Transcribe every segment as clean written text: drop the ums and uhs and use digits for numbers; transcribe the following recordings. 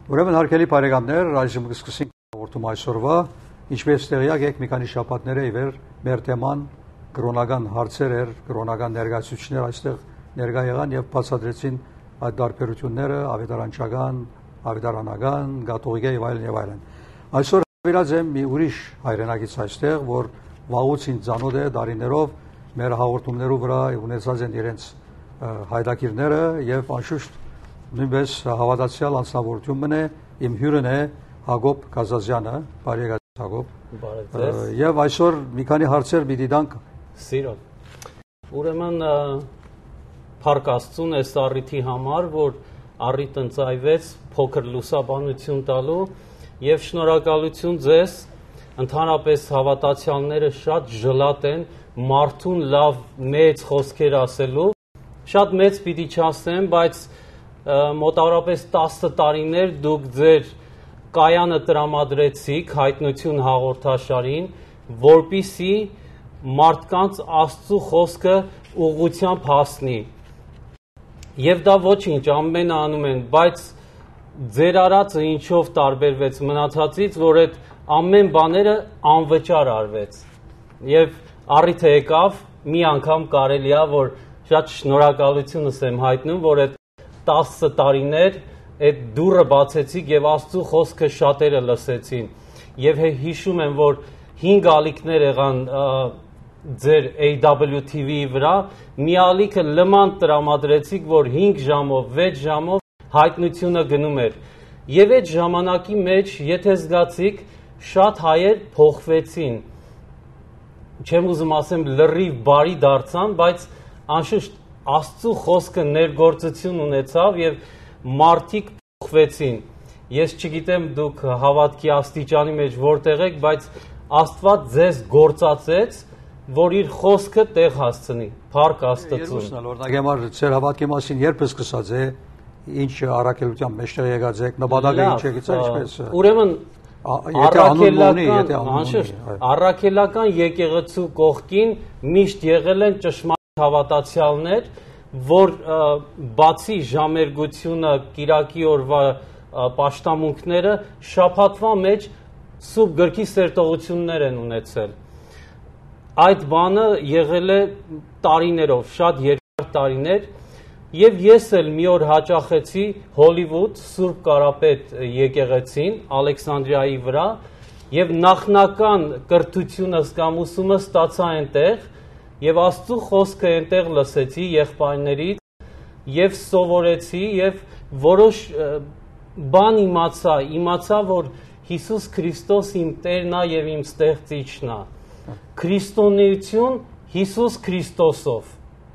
Ուրեմն հարգելի բարեկամներ, այժմ կսկսենք հաղորդում այսօրվա, ինչպես տեղյակ եք մի քանի շաբաթներ ի վեր մեր թեման կրոնական հարցեր էր, կրոնական ներկայացուցիչներ այստեղ ներկա եղան եւ բացատրեցին այդ տարբերությունները ավետարանչական, ավետարանական, կաթողիկե եւ այլն։ Այսօր վերած եմ մի ուրիշ հայրենագից այստեղ, որ վաղուց ինձ ծանոթ է տարիներով մեր հաղորդումներու վրա ունեցած են իրենց հայդակիրները եւ անշուշտ նույնպես հավատացյալ անձնավորություն մնե իմ հյուրն է Հակոբ Կազազյանը, բարեկարգ Հակոբ։ Եվ այսօր մի քանի հարցեր պիտի տանք։ Սիրո։ Ուրեմն Փառք Աստծուն այս առիթի համար, որ առիթ ընծայվեց փոքր լուսաբանություն տալու եւ շնորհակալություն ձեզ, ընդհանրապես հավատացյալները շատ ժլատ են մարդուն լավ մեծ խոսքեր ասելու, շատ մեծ պիտի չասեմ, բայց մոտավորապես 10 տարիներ դուք ձեր կայանը տրամադրեցիք հայտնություն հաղորդաշարին, որպիսի մարդկանց Աստծո խոսքը ուղղությամբ հասնի։ Եվ դա ոչինչ, ամենը անում են, բայց ձեր արածը ինչով տարբերվեց մնացածից, որ այդ ամեն բաները անվճար արվեց։ Եվ առիթը եկավ, մի անգամ կարելի է, որ շատ շնորհակալությունս եմ հայտնում, որ այդ 10 տարիներ այդ դուռը բացեցիք եւ Աստծո խոսքը շատերը լսեցին եւ հիշում եմ որ 5 ալիքներ եղան ձեր AWTV-ի վրա մի ալիքը լման տրամադրեցիք որ 5 ժամով 6 ժամով հայտնությունը գնում էր եւ այդ ժամանակի մեջ եթե զգացիք շատ հայեր փոխվեցին չեմ ուզում ասեմ լրիվ բարի դարձան բայց անշուշտ Աստծո խոսքը ներգործություն ունեցավ եւ մարդիկ փոխվեցին։ Ես չգիտեմ դուք հավատքի աստիճանի մեջ որտեղ եք, բայց Աստված ձեզ գործածեց, որ իր խոսքը տեղ հասցնի։ Փառք Աստծուն։ Օրինակ համար ձեր հավատքի մասին երբ սկսած է, ինչ առաքելության մեջտեղ եկած եք, նպատակը ինչ է գցա, ինչպես։ Ուրեմն առաքելական եկեղեցու կողքին միշտ եղել են ճշմարիտ հավատացյալներ, որ բացի ժամերգությունը, կիրակի օրվա պաշտամունքները շաբաթվա մեջ սուրբ գրքի սերտողություններ են ունեցել։ Այդ բանը եղել է տարիներով, շատ երկար տարիներ, եւ ես էլ մի օր հաճախեցի Հոլիվուդ Սուրբ Կարապետ եկեղեցին Ալեքսանդրիայի վրա եւ նախնական կրթությունս կամ ուսումը ստացա այնտեղ Եվ Աստծո խոսքը այնտեղ լսեցի եղբայրներից եւ սովորեցի եւ որոշ բան իմացա որ Հիսուս Քրիստոս իմ Տերն է եւ իմ ստեղծիչն է քրիստոնեություն Հիսուս Քրիստոսով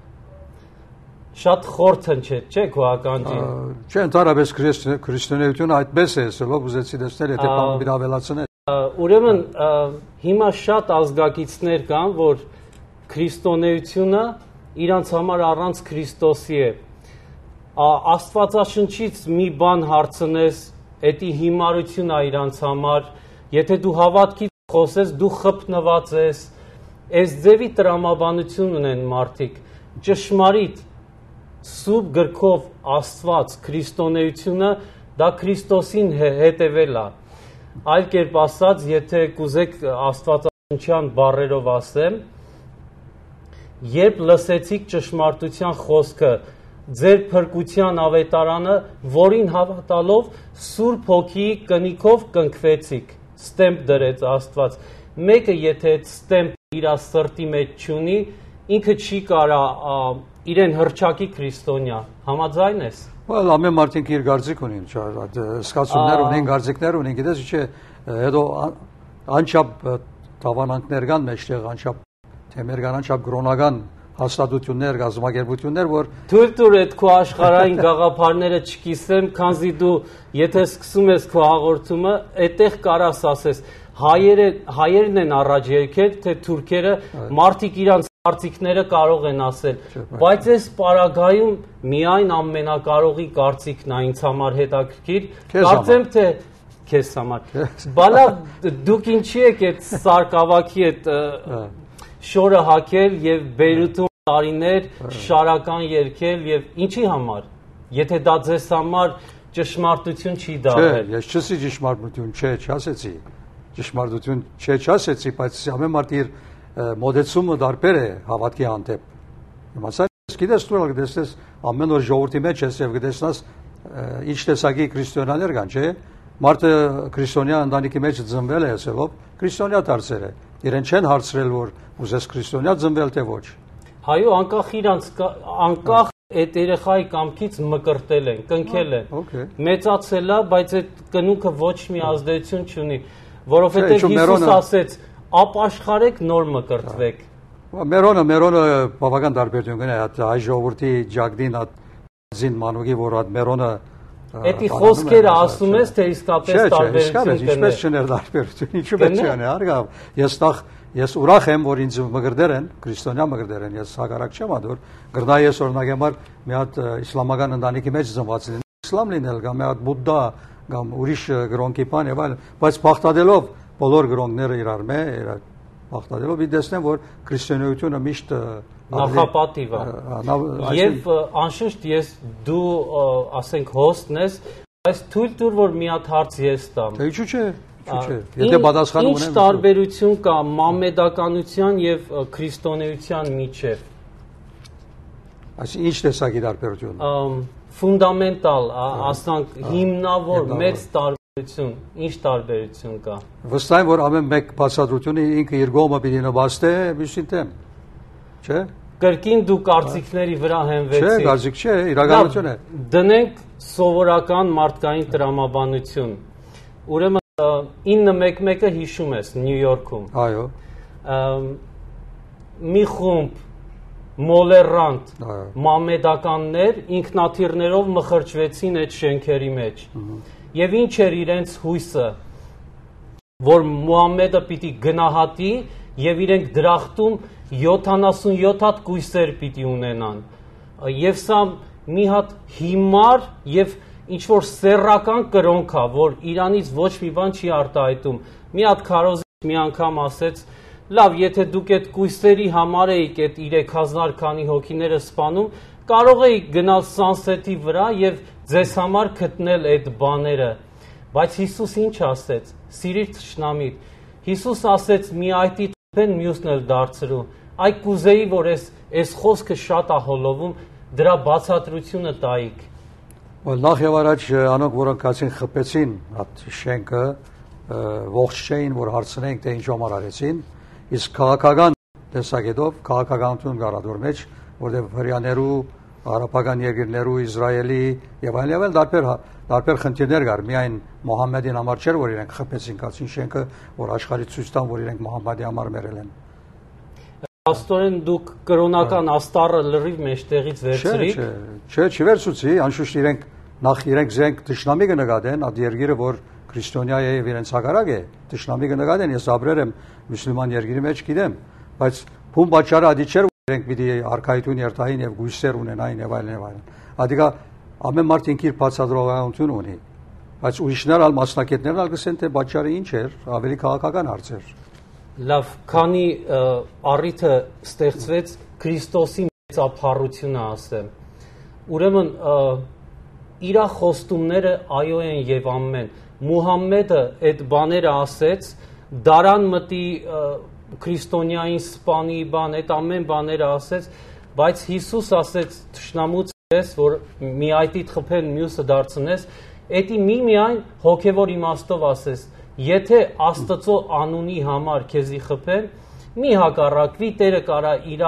Շատ խորթնչեց, չէ՞ քո ականջին Չէ, ընդհանրապես քրիստոնեությունը այդպես է, ասելով ուզեցի տեսնել, եթե բան մի ավելացնել Ուրեմն հիմա շատ ազգակիցներ կան, որ քրիստոնեությունը իրանց համար առանց Քրիստոսի է։ Աստվածաշնչից մի բան հարցնես, էդի հիմարություն է իրանց համար, եթե դու հավատքից խոսես, դու խփնված ես, այս ձևի տրամաբանություն ունեն մարդիկ, ճշմարիտ, սուրբ գրքով Աստված, քրիստոնեությունը, դա Քրիստոսին հետևել է։ Այլ կերպ ասած, եթե կուզեք աստվածաշնչյան բառերով ասեմ, Երբ լսեցիք ճշմարտության խոսքը, ձեր փրկության ավետարանը, որին հավատալով Սուրբ Հոգիի կնիքով կնքվեցիք, ստեմպ դրեց Աստված։ Մեկը եթե այդ ստեմպը իր սրտի մեջ չունի, ինքը չի կարա իրեն հռչակի քրիստոնյա։ Համաձայն ես։ Well, ամեն մարդինք իր գործիք ունին, սկացումներ ունին, գործիքներ ունին, գիտես չէ, հետո անչափ տավանանքներ կան մեջտեղ, անչափ թեմեր կան, անչափ կրոնական հաստատություններ, գազམ་ակերպություններ, որ Թույլ տուր այդ քո աշխարհային գաղափարները չկիսեմ, քանզի դու եթե սկսում ես քո հաղորդումը, այդտեղ կարաս ասես, հայերն են առաջ եկել, թե թուրքերը, մարդիկ իրանց կարծիքները կարող են ասել, բայց այս պարագայում միայն ամենակարողի կարծիքն է ինձ համար հետաքրքիր, կարծեմ թե քեզ համար։ Բալա դուք ինչի եք այդ սարկավակի այդ շորը հակել եւ Բեյրութում տարիներ շարական երկել եւ ինչի համար եթե դա ձեզ համար ճշմարտություն չի Չէ, դառել։ ես չասի ճշմարտություն, չէ, չասեցի։ Ճշմարտություն չասեցի, բայց ամեն մարդ իր մոդեցումը դարբեր է հավատքի հանդեպ։ Իմացա, գիտես դու գտես ամեն օր ժողովրդի մեջ ես եւ գտեսնաս ինչ տեսակի քրիստոնյաներ կան, չէ՞։ Մարդը քրիստոնյա ընտանիքի մեջ ծնվել է ասելով, քրիստոնյա դարձել է։ Իրեն չեն հարցրել, որ ուզես քրիստոնյա ծնվել թե ոչ։ Հայո անկախ իրանց անկախ այդ երեխայի կամքից մկրտել են, կնքել են։ Մեծացել է, բայց այդ կնուկը ոչ մի ազդեցություն չունի, որովհետեւ Հիսուս ասեց. «Ապաշխարեք, նոր մկրտվեք»։ Մերոնը բավական տարբերություն կնա, հայ ժողովրդի ջագդին զին մանուկի որ այդ մերոնը Էդի խոսքերը ասում ես, թե իսկապես տարբերություն կնա։ Ինչպես չներ տարբերություն, ինչու պետք է անե, հարգավ։ Ես ուրախ եմ, որ ինձ մգրդեր են, քրիստոնյա մգրդեր են, ես հակառակ չեմ ադոր, գրնա ես օրինակ համար մի հատ իսլամական ընտանիքի մեջ ծնված լինել, իսլամ լինել, կամ մի հատ բուդդա, կամ ուրիշ գրոնքի բան եւ այլն, բայց բախտադելով բոլոր գրոնքները իրար մե, բախտադելով դեսնեմ, որ քրիստոնեությունը միշտ նախապատիվ է։ Եվ անշուշտ ես դու ասենք հոստն ես, բայց թույլ տուր որ մի հատ հարց ես տամ։ Թե ինչու՞ չէ։ Եթե պատասխանում ունեմ։ Ինչ տարբերություն կա մամեդականության եւ քրիստոնեության միջեւ։ Այսինքն ինչ տեսակի տարբերություն։ Ֆունդամենտալ, ասենք հիմնավոր մեծ տարբերություն, ինչ տարբերություն կա։ Վստահ եմ, որ ամեն մեկ բացատրությունը ինքը իր գոմը պիտի նվաստե, մյուսին դեմ։ Չէ՞։ Կրկին դու կարծիքների վրա հենվեցի։ Չէ, կարծիք չէ, իրականություն է։ Դնենք սովորական մարդկային տրամաբանություն։ Ուրեմն 911-ը հիշում ես Նյու Յորքում։ Այո։ Մի խումբ մոլերանտ մամեդականներ ինքնաթիռներով մխրճվեցին այդ շենքերի մեջ։ Եվ ինչ էր իրենց հույսը, որ Մուհամմեդը պիտի գնահատի եւ իրենք դրախտում 77 հատ կույսեր պիտի ունենան։ Եվ սա մի հատ հիմար եւ ինչ որ սեռական կրոնք է, որ Իրանից ոչ մի բան չի արտահայտում։ Մի հատ քարոզիչ մի անգամ ասեց. «Լավ, եթե դուք այդ կույսերի համար եք այդ 3000 քանի հոգիները սպանում, կարող եք գնալ Սանսեթի վրա եւ ձեզ համար գտնել այդ բաները»։ Բայց Հիսուս ինչ ասեց. «Սիրիր թշնամիդ»։ Հիսուս ասեց. «Մի այդի թփեն մյուսն էլ դարձրու»։ Այ կուզեի, որ այս խոսքը շատ է հոլովում, դրա բացատրությունը տայիք։ Նախ եւ առաջ անոնք, որոնք ասին խփեցին այդ շենքը, ողջ չէին, որ հարցնենք, թե ինչ համար արեցին, իսկ քաղաքական տեսակետով քաղաքականություն կար դուր մեջ, որտեղ հрьяաներու, արաբական երկրներու, Իսրայելի եւ այլն տարբեր խնդիրներ կար, միայն Մուհամմեդին համար չէր, որ իրենք խփեցին կացին շենքը, որ աշխարհի ցույց տան, որ իրենք Մուհամմեդի համար մերել են։ Աստորեն դուք կրոնական աստառը լրիվ մեջտեղից վերցրիք։ Չէ, չվերցուցի, անշուշտ իրենք նախ իրենք զենք դշնամի կնկատեն, այդ երկիրը որ քրիստոնյա է եւ իրենց հակառակ է, դշնամի կնկատեն, ես ապրել եմ մուսուլման երկրի մեջ գիտեմ, բայց փուն բաճարը ադի չէր, որ իրենք պիտի արքայություն երթային եւ գույսեր ունենային եւ այլն եւ այլն։ Ադիգա ամեն մարդ ինքիր բացատրողականություն ունի, բայց ուրիշներ ալ մասնակիցներն ալ գսեն թե բաճարը ինչ էր, ավելի քաղաքական հարց էր։ Լավ, քանի առիթը ստեղծվեց Քրիստոսի մեծափառությունը ասեմ։ Ուրեմն իր խոստումները այո են եւ ամեն։ Մուհամմեդը այդ բաները ասեց, դարան մտի քրիստոնյային սպանի բան, այդ ամեն բաները ասեց, բայց Հիսուս ասեց թշնամուց ես, որ մի այդի խփեն մյուսը դարձնես, էդի միայն հոգեվոր իմաստով ասես, եթե Աստծո անունի համար քեզի խփեն, մի հակառակվի, Տերը կարա իր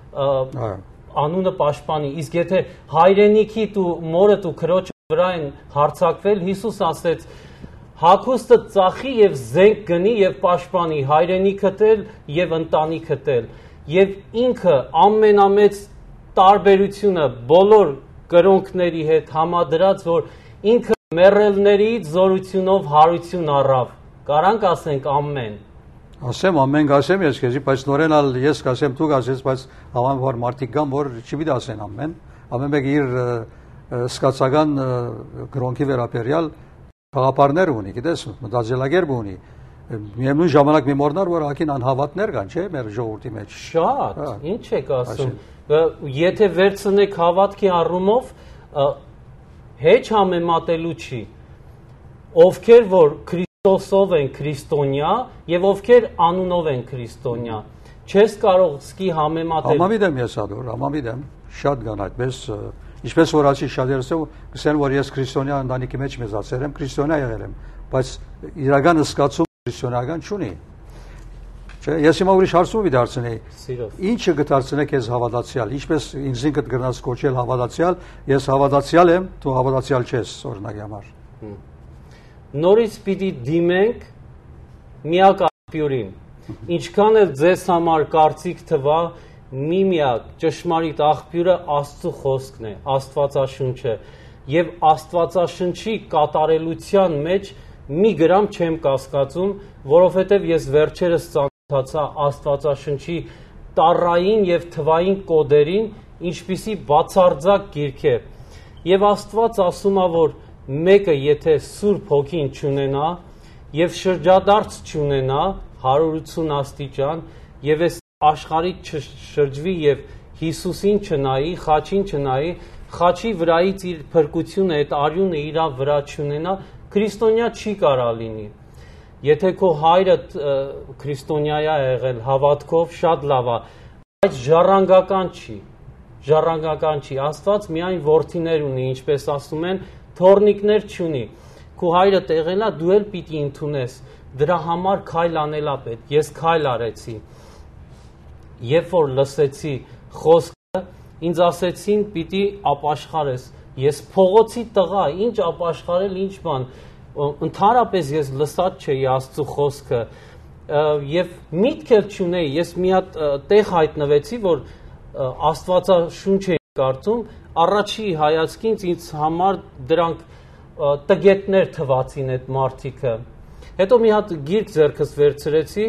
անունը պաշտպանի, իսկ եթե հայրենիքիդ ու մորդ ու քրոջը վրա են հարձակվել, Հիսուս ասեց. հագուստը ծախի եւ զենք գնի եւ պաշտպանի հայրենիքդ եւ ընտանիքդ եւ ինքը ամենամեծ տարբերությունը բոլոր կրոնքների հետ համադրած, որ ինքը մեռելների զորությունով հարություն առավ։ Կարանք ասենք ամեն։ Ասեմ ամեն ասեմ ես քեզի, բայց նորենալ ես կասեմ դու կասես, բայց հավանաբար մարդիկ կան, որ չպիտի ասեն ամեն։ Ամեն մեկը իր սկացական կրոնքի վերաբերյալ խաղապարներ ունի, գիտես, մտածելակերպ ունի։ Միևնույն ժամանակ մի մորնար, որ ակին անհավատներ կան, չէ՞, մեր ժողովրդի մեջ։ Շատ, ինչ եք ասում։ Եթե վերցնեք հավատքի առումով, Հեչ համեմատելու չի։ Ովքեր որ Քրիստոսով են քրիստոնյա եւ ովքեր անունով են քրիստոնյա։ Չես կարող սկի համեմատել։ Համամիտ եմ ես ադոր, համամիտ եմ, շատ կան այդպես, ինչպես որ ասի շատերս կսեն որ ես քրիստոնյա ընտանիքի մեջ մեծացել եմ, քրիստոնյա եղել եմ, բայց իրական սկացում քրիստոնեական չունի։ Չէ, ես հիմա ուրիշ հարցում դարձնեի։ Ինչը կդարձնե քեզ հավատացյալ, ինչպես ինձ ինքդ գրնաս կոչել հավատացյալ, ես հավատացյալ եմ, դու հավատացյալ չես, օրինակի համար։ Նորից պիտի դիմենք միակ աղբյուրին։ Ինչքան էլ ձեզ համար կարծիք թվա, միմիակ ճշմարիտ աղբյուրը Աստծո խոսքն է, Աստվածաշունչը, եւ Աստվածաշնչի կատարելության մեջ մի գրամ չեմ կասկածում, որովհետեւ ես վերջերս ծանոթացա Աստվածաշնչի տառային եւ թվային կոդերին, ինչպիսի բացարձակ գիրք է։ Եվ Աստված ասում է, որ մեկը եթե Սուրբ Հոգին չունենա եւ շրջադարձ չունենա 180 աստիճան եւ այս աշխարհից չշրջվի եւ Հիսուսին չնայի, խաչին չնայի, խաչի վրայից իր փրկությունը, այդ արյունը իր վրա չունենա, քրիստոնյա չի կարա լինի։ Եթե քո հայրը քրիստոնյա է եղել հավատքով, շատ լավ է, բայց ժառանգական չի։ Ժառանգական չի։ Աստված միայն որդիներ ունի, ինչպես ասում են, թոռնիկներ չունի։ Քո հայրը տեղել է, դու էլ պիտի ընդունես։ Դրա համար քայլ անել է պետք։ Ես քայլ արեցի։ Երբ որ լսեցի խոսքը, ինձ ասեցին պիտի ապաշխարես։ Ես փողոցի տղա, ինչ ապաշխարել, ինչ բան։ Ընդհանրապես ես լսած չէի Աստծո խոսքը եւ միտք էլ չունեի։ Ես մի հատ տեղ հայտնվեցի, որ Աստվածաշունչ էի կարդում, առաջի հայացքից ինձ համար դրանք տգետներ թվացին այդ մարդիկը։ Հետո մի հատ գիրք ձեռքս վերցրեցի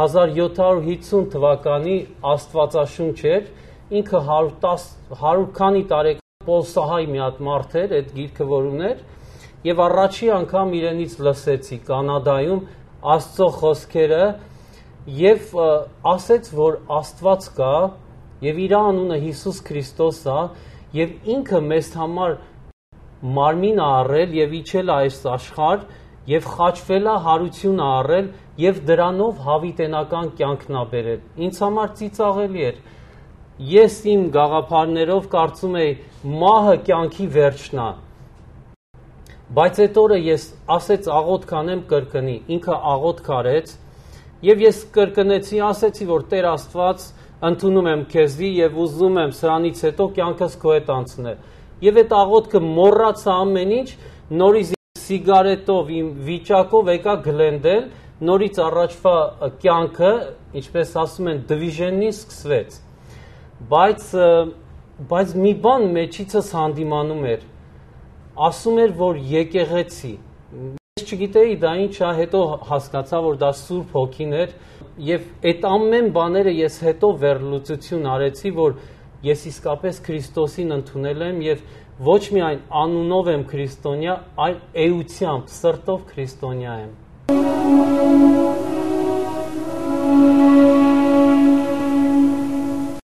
1750 թվականի Աստվածաշունչ էր, ինքը 100 քանի տարեկան Պոլսահայ մի հատ մարդ էր, այդ գիրքը որ ուներ, եւ առաջի անգամ իրենից լսեցի Կանադայում Աստծո խոսքերը եւ ասեց, որ Աստված կա եւ իր անունը Հիսուս Քրիստոս է եւ ինքը մեզ համար մարմին է առել եւ իջել է այս աշխարհ եւ խաչվել է հարություն է առել եւ դրանով հավիտենական կյանքն է բերել։ Ինձ համար ծիծաղելի էր։ Ես իմ գաղափարներով կարծում էի մահը կյանքի վերջն է։ Բայց այդ օրը ես ասեց աղոթք անեմ կրկնի, ինքը աղոթք արեց եւ ես կրկնեցի, ասեցի, որ Տեր Աստված, ընդունում եմ քեզի եւ ուզում եմ սրանից հետո կյանքս քո հետ անցնել։ Եվ այդ աղոթքը մոռացա ամեն ինչ, նորից սիգարետով իմ վիճակով եկա գլենդել, նորից առաջվա կյանքը, ինչպես ասում են, դիվիժենի սկսվեց։ Բայց մի բան մեջիցս հանդիմանում էր։ Ասում էր, որ եկեղեցի։ Ես չգիտեի դա ինչ է, հետո հասկացա, որ դա Սուրբ Հոգին էր, եւ այդ ամեն բաները ես հետո վերլուծություն արեցի, որ ես իսկապես Քրիստոսին ընդունել եմ եւ ոչ միայն անունով եմ քրիստոնյա, այլ էությամբ, սրտով քրիստոնյա եմ։